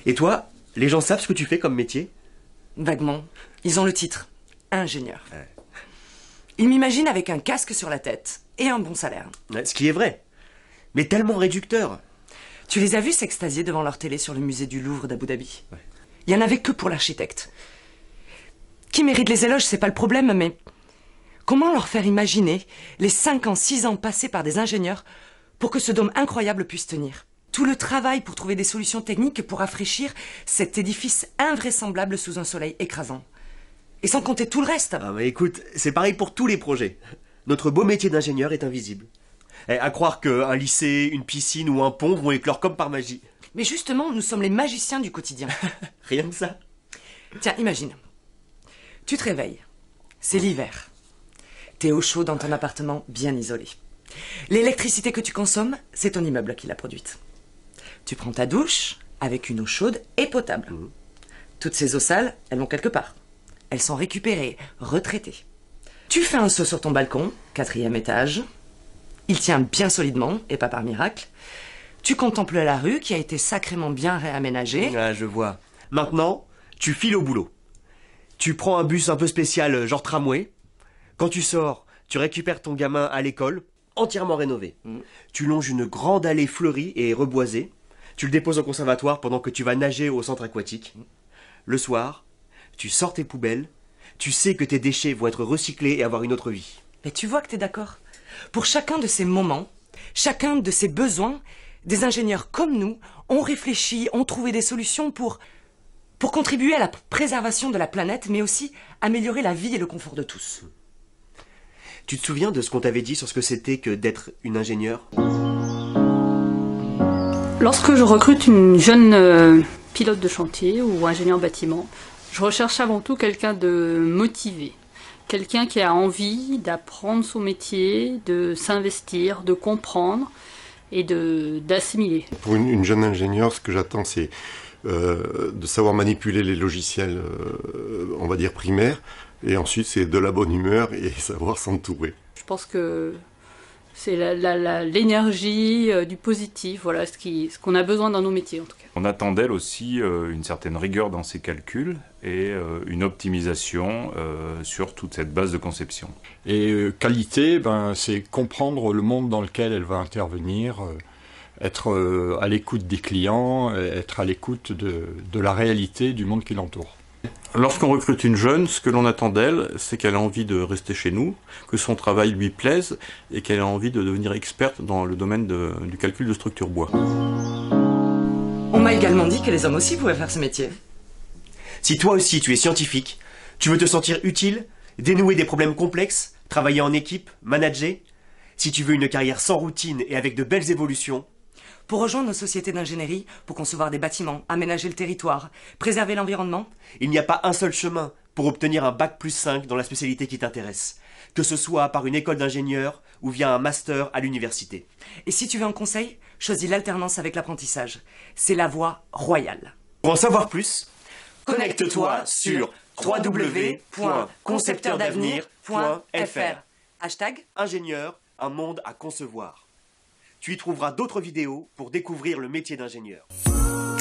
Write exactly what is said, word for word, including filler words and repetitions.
Et toi, les gens savent ce que tu fais comme métier? Vaguement. Ils ont le titre. Ingénieur. Ouais. Ils m'imaginent avec un casque sur la tête et un bon salaire. Ouais, ce qui est vrai. Mais tellement réducteur. Tu les as vus s'extasier devant leur télé sur le musée du Louvre d'Abu Dhabi? Ouais. Il y en avait que pour l'architecte. Qui mérite les éloges, c'est pas le problème, mais... Comment leur faire imaginer les cinq ans, six ans passés par des ingénieurs pour que ce dôme incroyable puisse tenir? Tout le travail pour trouver des solutions techniques pour rafraîchir cet édifice invraisemblable sous un soleil écrasant. Et sans compter tout le reste. Ah mais écoute, c'est pareil pour tous les projets. Notre beau métier d'ingénieur est invisible. Et à croire qu'un lycée, une piscine ou un pont vont éclore comme par magie. Mais justement, nous sommes les magiciens du quotidien. Rien que ça. Tiens, imagine. Tu te réveilles. C'est l'hiver. T'es au chaud dans ton appartement bien isolé. L'électricité que tu consommes, c'est ton immeuble qui l'a produite. Tu prends ta douche avec une eau chaude et potable. Mmh. Toutes ces eaux sales, elles vont quelque part. Elles sont récupérées, retraitées. Tu fais un saut sur ton balcon, quatrième étage. Il tient bien solidement, et pas par miracle. Tu contemples la rue qui a été sacrément bien réaménagée. Ah, je vois. Maintenant, tu files au boulot. Tu prends un bus un peu spécial, genre tramway. Quand tu sors, tu récupères ton gamin à l'école, entièrement rénové. Mmh. Tu longes une grande allée fleurie et reboisée. Tu le déposes au conservatoire pendant que tu vas nager au centre aquatique. Mmh. Le soir, tu sors tes poubelles. Tu sais que tes déchets vont être recyclés et avoir une autre vie. Mais tu vois que t'es d'accord. Pour chacun de ces moments, chacun de ces besoins, des ingénieurs comme nous ont réfléchi, ont trouvé des solutions pour, pour contribuer à la préservation de la planète, mais aussi améliorer la vie et le confort de tous. Tu te souviens de ce qu'on t'avait dit sur ce que c'était que d'être une ingénieure? Lorsque je recrute une jeune euh, pilote de chantier ou ingénieur bâtiment, je recherche avant tout quelqu'un de motivé. Quelqu'un qui a envie d'apprendre son métier, de s'investir, de comprendre et de d'assimiler. Pour une, une jeune ingénieure, ce que j'attends, c'est euh, de savoir manipuler les logiciels, euh, on va dire primaires, et ensuite c'est de la bonne humeur et savoir s'entourer. Je pense que c'est la, la, la, l'énergie, euh, du positif, voilà ce, qui, ce qu'on a besoin dans nos métiers en tout cas. On attend d'elle aussi euh, une certaine rigueur dans ses calculs et euh, une optimisation euh, sur toute cette base de conception. Et euh, qualité, ben, c'est comprendre le monde dans lequel elle va intervenir, euh, être euh, à l'écoute des clients, être à l'écoute de, de la réalité du monde qui l'entoure. Lorsqu'on recrute une jeune, ce que l'on attend d'elle, c'est qu'elle a envie de rester chez nous, que son travail lui plaise et qu'elle a envie de devenir experte dans le domaine de, du calcul de structure bois. On m'a également dit que les hommes aussi pouvaient faire ce métier. Si toi aussi tu es scientifique, tu veux te sentir utile, dénouer des problèmes complexes, travailler en équipe, manager, si tu veux une carrière sans routine et avec de belles évolutions, pour rejoindre nos sociétés d'ingénierie, pour concevoir des bâtiments, aménager le territoire, préserver l'environnement, il n'y a pas un seul chemin pour obtenir un bac plus cinq dans la spécialité qui t'intéresse, que ce soit par une école d'ingénieur ou via un master à l'université. Et si tu veux un conseil, choisis l'alternance avec l'apprentissage. C'est la voie royale. Pour en savoir plus, connecte-toi sur w w w point concepteur d'avenir point f r. Hashtag ingénieur, un monde à concevoir. Tu y trouveras d'autres vidéos pour découvrir le métier d'ingénieur.